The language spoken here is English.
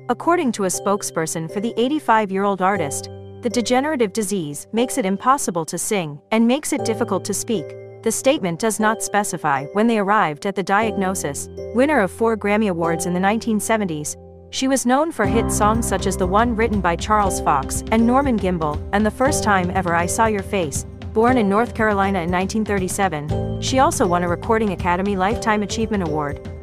According to a spokesperson for the 85-year-old artist, the degenerative disease makes it impossible to sing and makes it difficult to speak. The statement does not specify when they arrived at the diagnosis. Winner of 4 Grammy Awards in the 1970s, she was known for hit songs such as the one written by Charles Fox and Norman Gimbel, and The First Time Ever I Saw Your Face. Born in North Carolina in 1937, she also won a Recording Academy Lifetime Achievement Award.